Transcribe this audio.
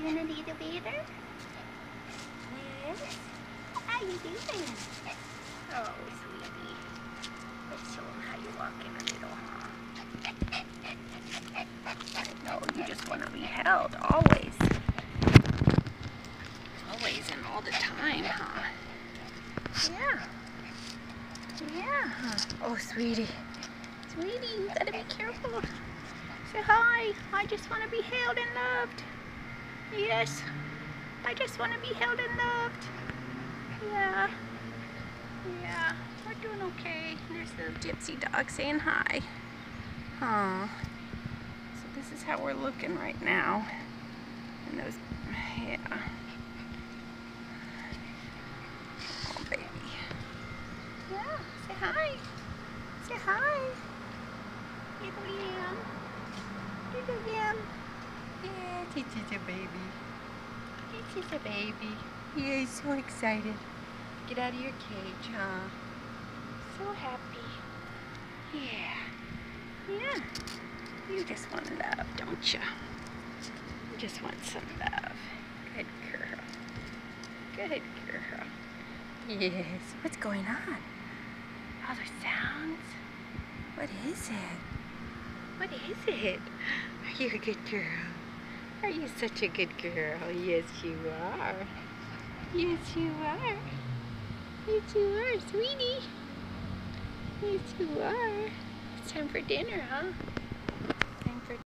You wanna need a bather? Yes? How you doing? Oh, sweetie. Let's show him how you walk in a little, huh? I know, you just want to be held, always. Always and all the time, huh? Yeah. Yeah. Oh, sweetie. Sweetie, you gotta be careful. Say hi. I just want to be held and loved. Yes. I just want to be held and loved. Yeah. Yeah. We're doing okay. There's the gypsy dog saying hi. Huh. So this is how we're looking right now. And those, yeah. Oh, baby. Yeah. Say hi. Say hi. Little lamb. Little lamb. Yeah, Teetee's a baby. Teetee's a baby. Yeah, he's so excited. Get out of your cage, huh? So happy. Yeah. Yeah. You just want love, don't you? You just want some love. Good girl. Good girl. Yes. What's going on? All those sounds? What is it? What is it? Are you a good girl? Are you such a good girl? Yes, you are. Yes, you are. Yes, you are, sweetie. Yes, you are. It's time for dinner, huh?